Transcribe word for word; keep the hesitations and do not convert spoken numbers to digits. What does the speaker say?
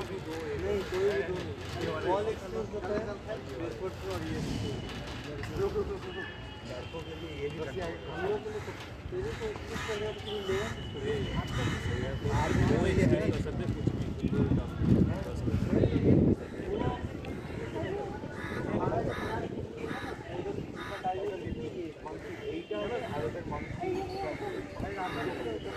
भी दो नहीं, कोई भी दो नहीं। ऑल एक्सपोज होता है बेसपोर्ट और ये लड़कों के लिए ये भी हम लोग के लिए तेरे को एक्सपोज कर रहे हो तो ले